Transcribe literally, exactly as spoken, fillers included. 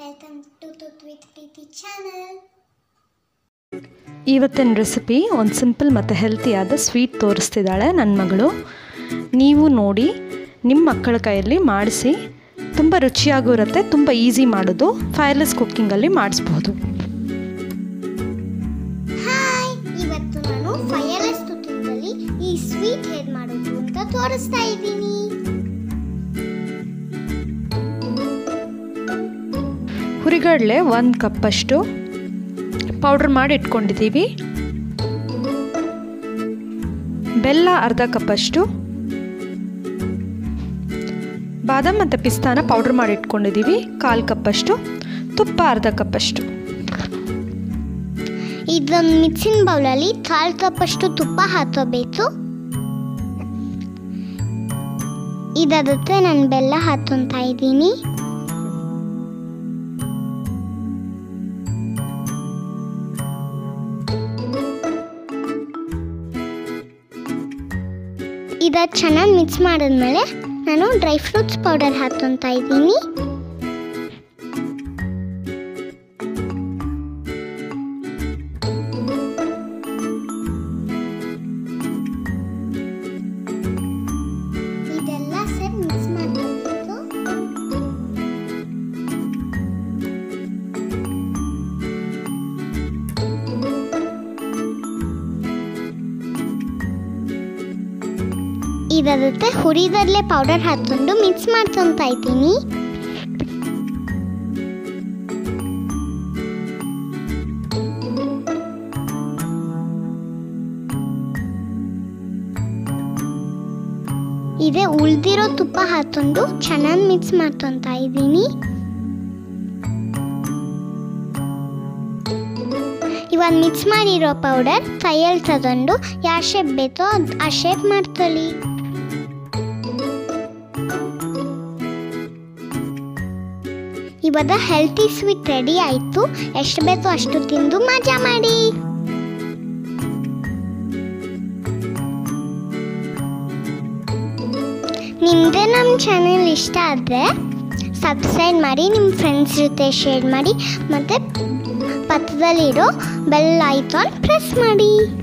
Welcome to ತುತ್ with Preethi channel. ಇವತ್ತಿನ recipe ಒಂದು ಸಿಂಪಲ್ ಮತ್ತು ಹೆಲ್ತಿಯಾದ ಸ್ವೀಟ್ ತೋರಿಸ್ತಿದ್ದಾಳೆ ನನ್ನ ಮಗಳು. ನೀವು ನೋಡಿ ನಿಮ್ಮ ಮಕ್ಕಳ ಕೈಯಲ್ಲಿ ಮಾಡಿಸಿ, ತುಂಬ ರುಚಿಯಾಗೂ ಇರುತ್ತೆ, ತುಂಬ ಈಸಿ ಮಾಡೋದು, ಫೈರ್ಲೆಸ್ ಕುಕ್ಕಿಂಗಲ್ಲಿ ಮಾಡಿಸ್ಬೋದು. ಹಾಯ್, ಇವತ್ತು ನಾನು ಫೈರ್ಲೆಸ್ ಕುಕ್ಕಿಂಗಲ್ಲಿ ಈ ಸ್ವೀಟ್ ಹೇಗೆ ಮಾಡೋದು ಅಂತ ತೋರಿಸ್ತಾ ಇದ್ದೀನಿ. ಹುರಿಗಡಲೆ ಒಂದು ಕಪ್ಪಷ್ಟು ಪೌಡ್ರ್ ಮಾಡಿ ಇಟ್ಕೊಂಡಿದ್ದೀವಿ. ಬೆಲ್ಲ ಅರ್ಧ ಕಪ್ಪಷ್ಟು, ಬಾದಾಮ್ ಮತ್ತು ಪಿಸ್ತಾನ ಪೌಡ್ರ್ ಮಾಡಿ ಇಟ್ಕೊಂಡಿದ್ದೀವಿ ಕಾಲು ಕಪ್ಪಷ್ಟು, ತುಪ್ಪ ಅರ್ಧ ಕಪ್ಪಷ್ಟು. ಇದೊಂದು ಮಿಕ್ಸಿಂಗ್ ಬೌಲಲ್ಲಿ ಕಾಲು ಕಪ್ಪಷ್ಟು ತುಪ್ಪ ಹಾಕೋಬೇಕು. ಇದಕ್ಕೆ ನಾನು ಬೆಲ್ಲ ಹಾಕ್ಕೊತಾ ಇದ್ದೀನಿ. ಇದು ಚೆನ್ನಾಗಿ ಮಿಕ್ಸ್ ಮಾಡಿದ್ಮೇಲೆ ನಾನು ಡ್ರೈ ಫ್ರೂಟ್ಸ್ ಪೌಡರ್ ಹಾಕ್ಕೊತಾ ಇದ್ದೀನಿ. ಇದೆಲ್ಲ ಸರಿ ಮಿಕ್ಸ್ ಮಾಡಬೇಕು. ಇದಕ್ಕೆ ಹುರಿದಲ್ಲೇ ಪೌಡರ್ ಹಾಕ್ಕೊಂಡು ಮಿಕ್ಸ್ ಮಾಡ್ಕೊತಾ ಇದ್ದೀನಿ. ಇದೇ ಉಳಿದಿರೋ ತುಪ್ಪ ಹಾಕ್ಕೊಂಡು ಚೆನ್ನಾಗಿ ಮಿಕ್ಸ್ ಮಾಡ್ಕೊತಾ ಇದ್ದೀನಿ. ಇವಾಗ ಮಿಕ್ಸ್ ಮಾಡಿರೋ ಪೌಡರ್ ಕೈಯಲ್ಲಿ ತಗೊಂಡು ಯಾವ ಶೇಪ್ ಬೇಕೋ ಆ ಶೇಪ್ ಮಾಡ್ಕೊಳ್ಳಿ. ಇವಾಗ ಹೆಲ್ತಿ ಸ್ವೀಟ್ ರೆಡಿ ಆಯಿತು. ಎಷ್ಟು ಬೇಕೋ ಅಷ್ಟು ತಿಂದು ಮಜಾ ಮಾಡಿ. ನಿಮ್ಮದೇ ನಮ್ಮ ಚಾನೆಲ್ ಇಷ್ಟ ಆದರೆ ಸಬ್ಸ್ಕ್ರೈಬ್ ಮಾಡಿ, ನಿಮ್ಮ ಫ್ರೆಂಡ್ಸ್ ಜೊತೆ ಶೇರ್ ಮಾಡಿ, ಮತ್ತು ಪಕ್ಕದಲ್ಲಿರೋ ಬೆಲ್ ಐಕಾನ್ ಪ್ರೆಸ್ ಮಾಡಿ.